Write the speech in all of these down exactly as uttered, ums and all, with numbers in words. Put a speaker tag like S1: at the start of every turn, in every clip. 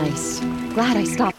S1: nice. Glad I stopped.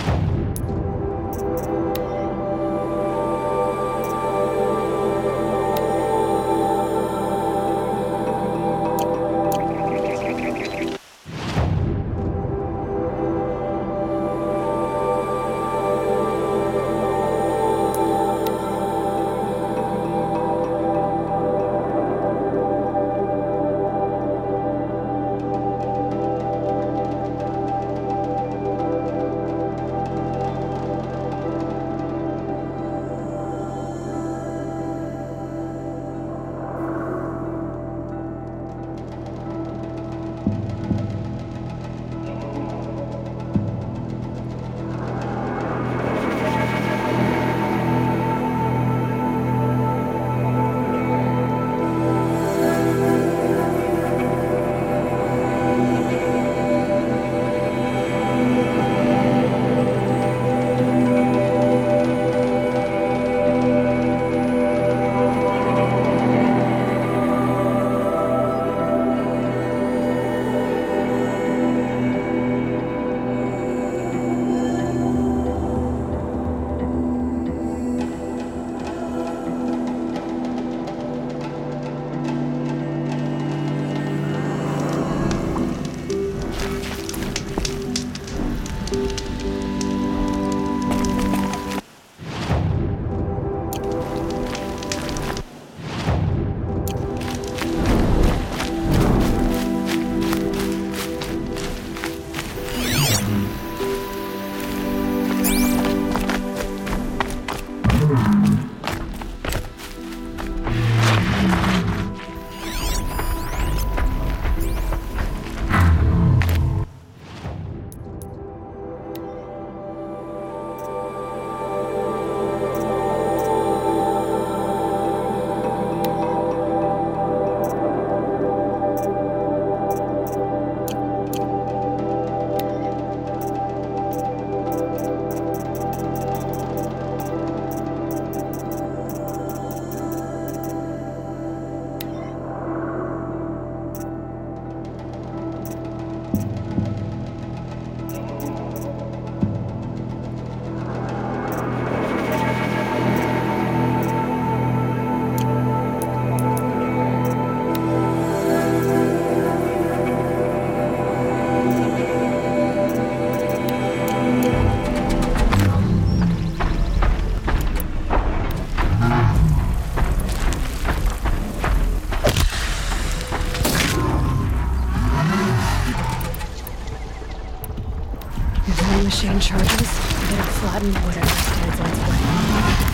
S1: Machine charges, it'll flatten whatever stands in its way.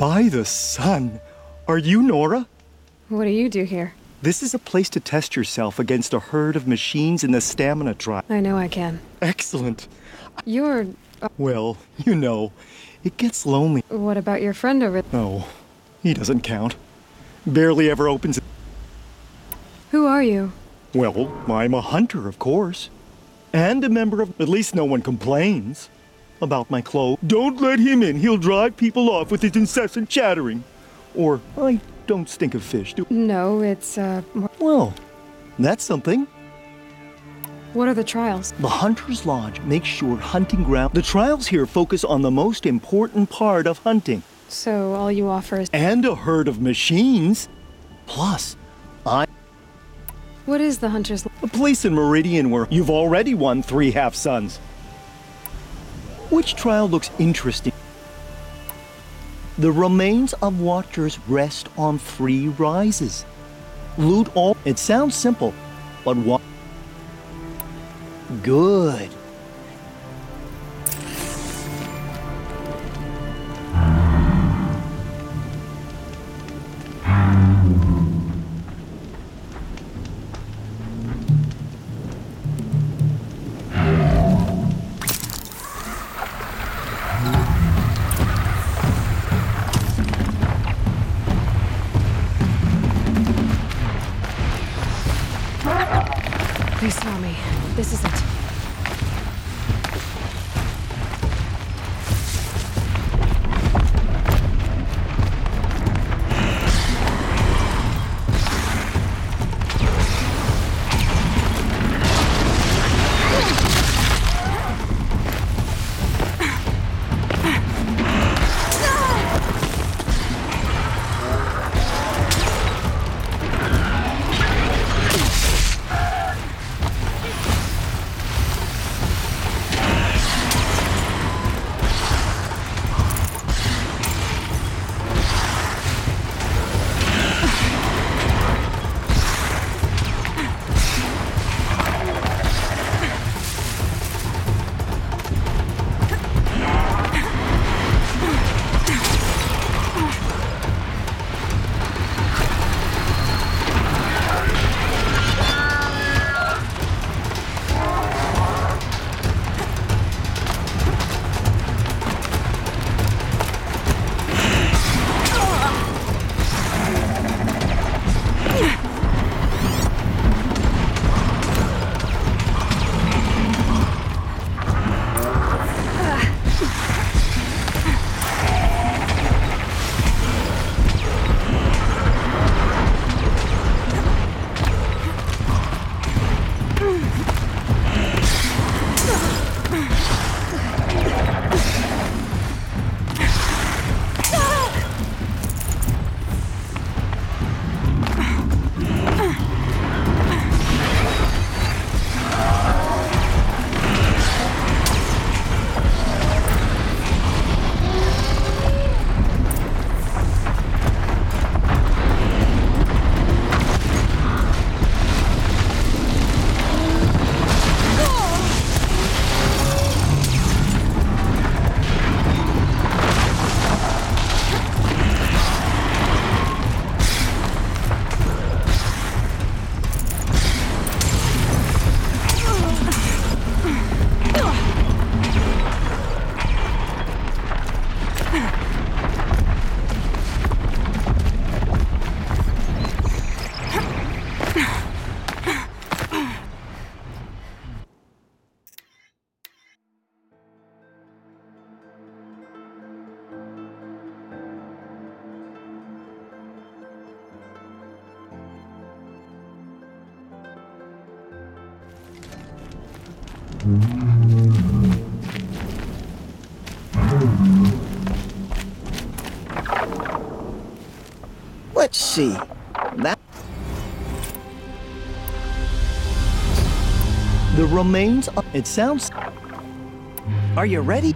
S2: By the sun! Are you Nora?
S1: What do you do here?
S2: This is a place to test yourself against a herd of machines in the stamina trial.
S1: I know I can.
S2: Excellent.
S1: You're... uh,
S2: Well, you know, it gets lonely.
S1: what about your friend over there?
S2: Oh, he doesn't count. Barely ever opens it.
S1: Who are you?
S2: Well, I'm a hunter, of course. And a member of... At least no one complains about my clothes. Don't let him in. He'll drive people off with his incessant chattering. Or, I don't stink of fish, do...
S1: No, it's, uh... more...
S2: Well, that's something.
S1: What are the trials?
S2: The Hunter's Lodge makes sure hunting ground... The trials here focus on the most important part of hunting.
S1: So all you offer is...
S2: And a herd of machines. Plus, I...
S1: What is the Hunter's...
S2: A place in Meridian where you've already won three half-suns. Which trial looks interesting? The remains of Watchers rest on three rises. Loot all... It sounds simple, but what... Good.
S1: They saw me. This is it.
S3: Let's see. That
S2: The remains of... It sounds...
S3: Are you ready?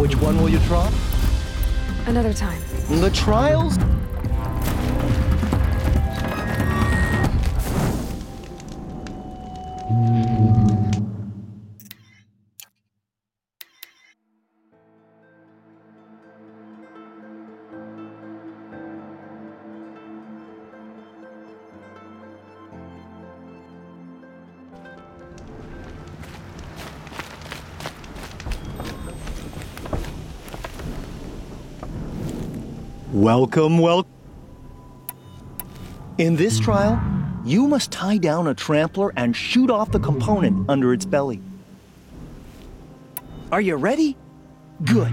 S2: Which one will you try?
S1: Another time.
S2: The trials? Welcome, welcome. In this trial, you must tie down a trampler and shoot off the component under its belly. Are you ready? Good.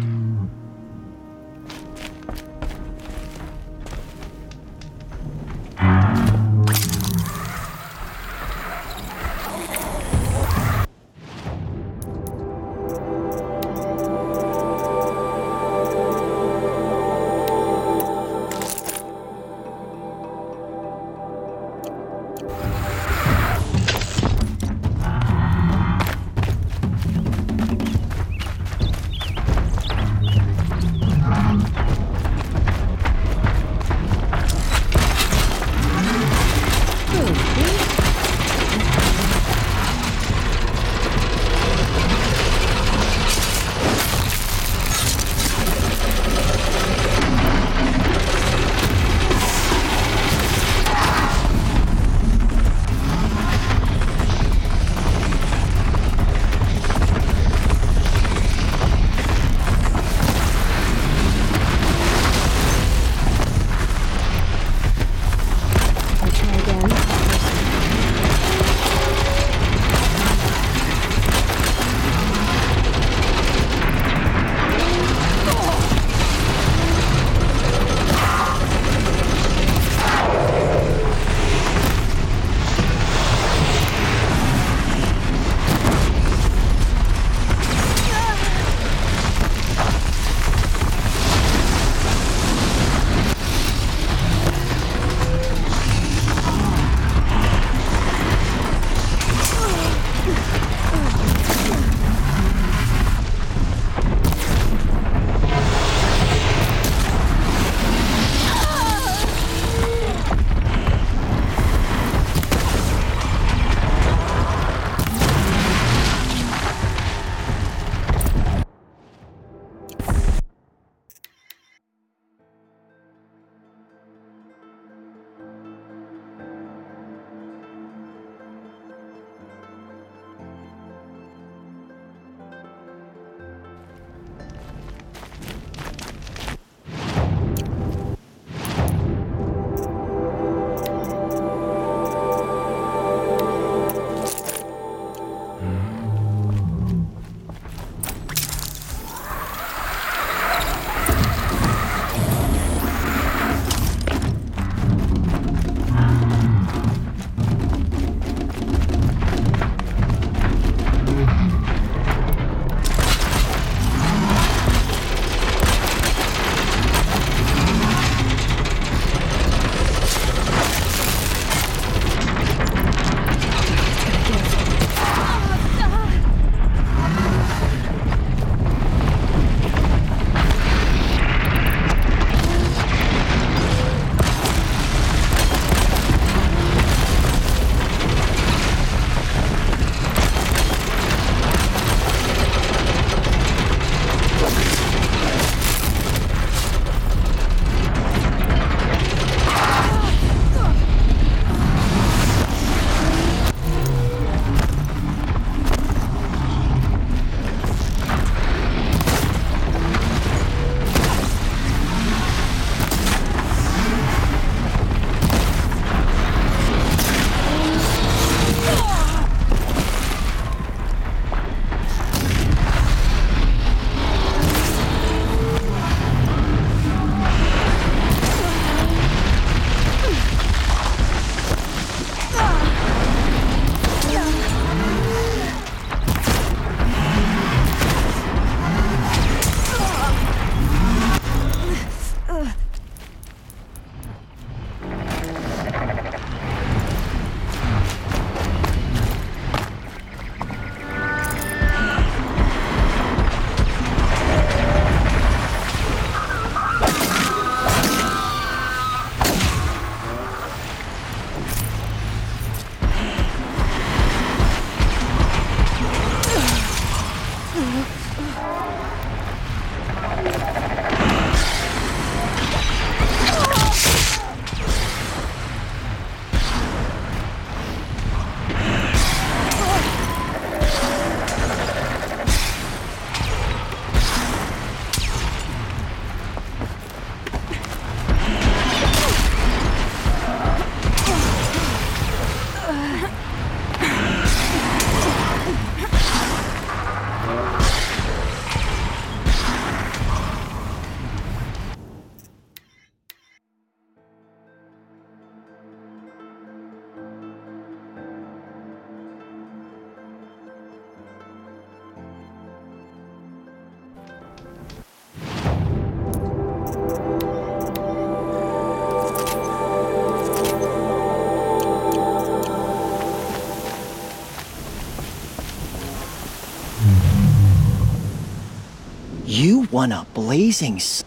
S3: You won a blazing s-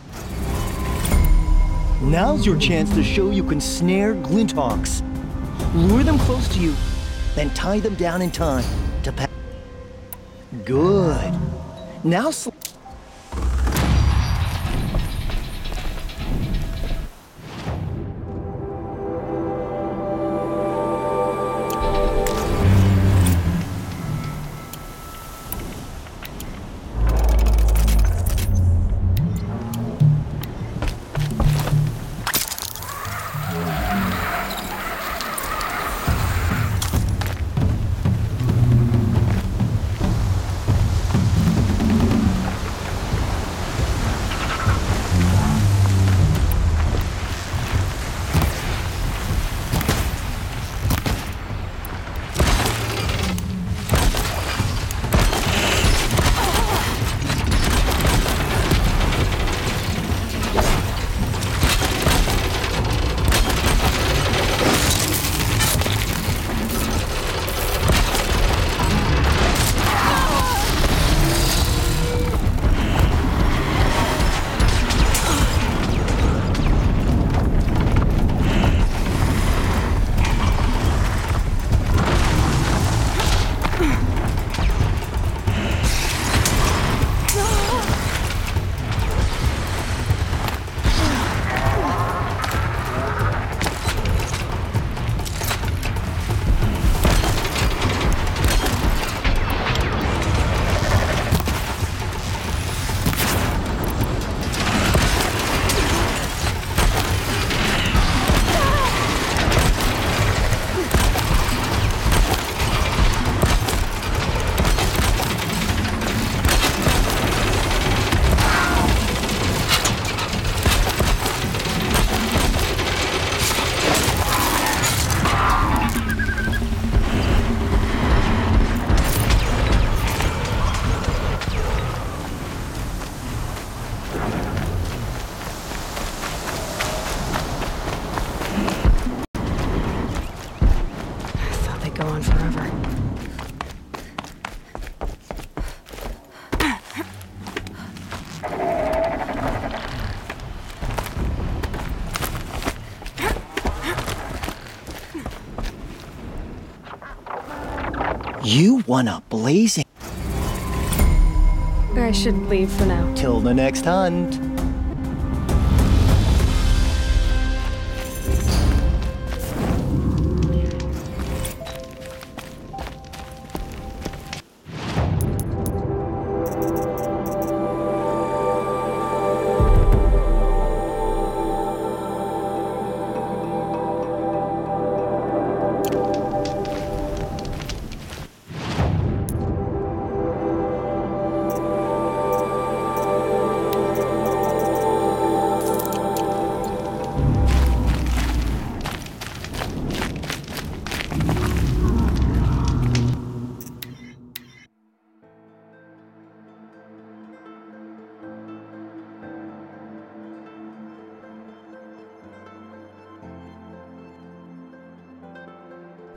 S2: Now's your chance to show you can snare Glinthawks. Lure them close to you, then tie them down in time to pa- Good. Now sl-
S1: Go on forever.
S3: You won a blazing...
S1: I should leave for now.
S2: till the next hunt.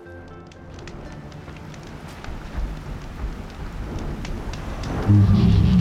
S4: Mm-hmm.